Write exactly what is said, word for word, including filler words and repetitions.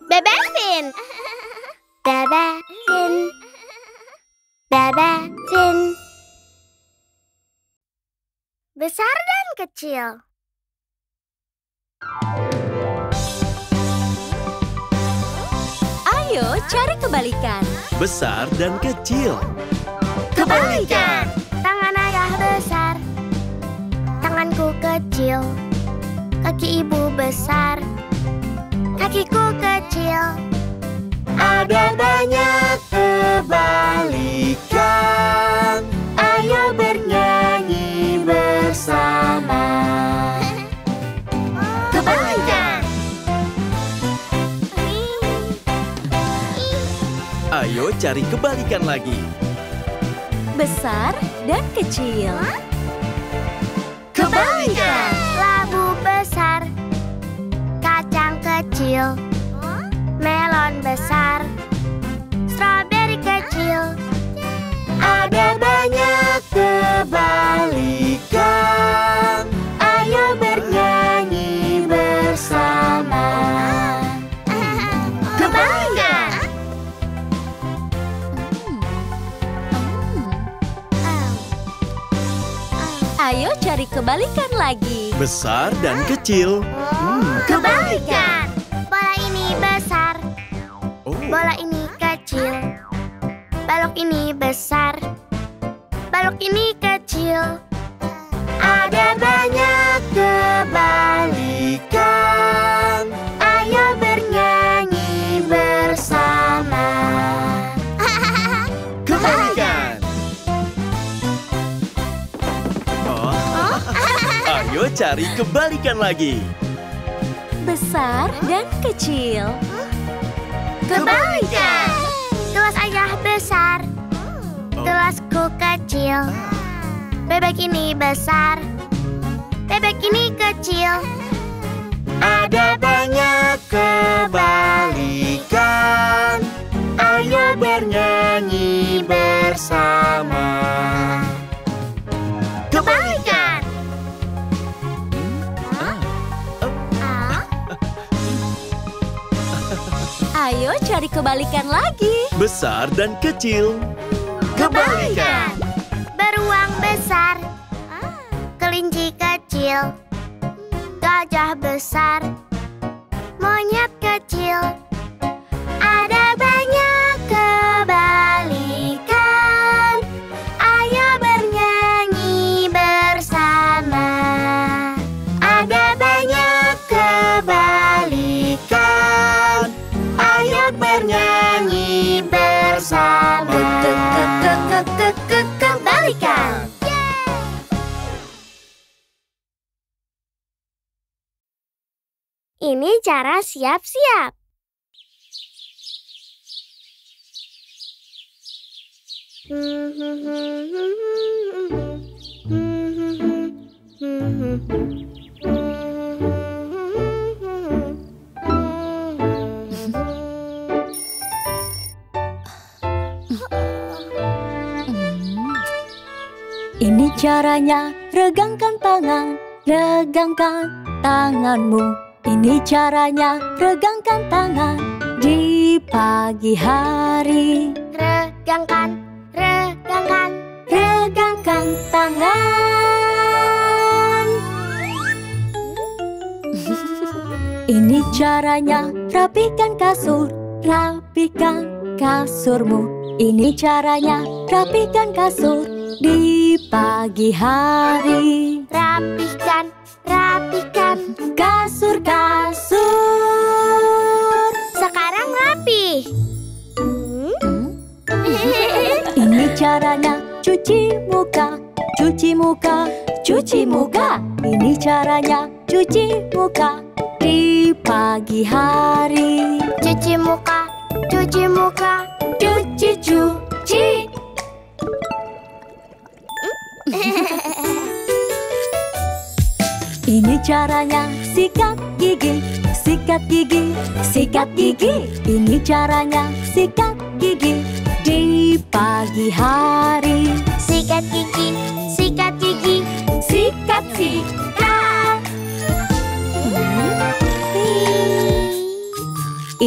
Bebesin. Bebesin. Bebesin. Besar dan kecil. Ayo cari kebalikan. Besar dan kecil. Kebalikan. Tangan ayah besar, tanganku kecil. Kaki ibu besar, kakiku kecil. Ada banyak kebalikan. Ayo bernyanyi bersama. Kebalikan. Ayo cari kebalikan lagi. Besar dan kecil. Kebalikan. Labu besar, kacang kecil, melon besar, stroberi kecil. Ada banyak kebalikan. Ayo bernyanyi bersama. Kebalikan. Ayo cari kebalikan lagi. Besar dan kecil. Hmm. Kebalikan. Bola ini besar, Oh. bola ini kecil. Balok ini besar, balok ini kecil. Ada banyak kebalikan. Ayo bernyanyi bersama. Kebalikan. Oh. Ayo cari kebalikan lagi. Besar dan kecil. Kebalikan. Gelas ayah besar, gelasku kecil. Bebek ini besar, bebek ini kecil. Ada banyak kebalikan. Ayo bernyanyi bersama. Kebalikan. Ayo cari kebalikan lagi. Besar dan kecil. Kebalikan. Beruang besar, kelinci kecil, gajah besar, monyet kecil. Ada banyak kebalikan. Ayo bernyanyi bersama. Ada banyak kebalikan. Ayo bernyanyi bersama. Kebalikan. Ini cara siap-siap. Ini caranya, regangkan tangan, regangkan tanganmu. Ini caranya, regangkan tangan di pagi hari. Regangkan, regangkan, Regangkan tangan. Ini caranya, rapikan kasur, rapikan kasurmu. Ini caranya, rapikan kasur di pagi hari. rapihkan, rapihkan. Kasur-kasur. Sekarang rapih. Ini caranya, cuci muka, cuci muka, cuci muka. Ini caranya, cuci muka di pagi hari. Cuci muka, cuci muka, Cuci, cuci. Ini caranya, sikat gigi, sikat gigi, sikat gigi. Ini caranya, sikat gigi di pagi hari. sikat gigi, sikat gigi. Sikat, sikat.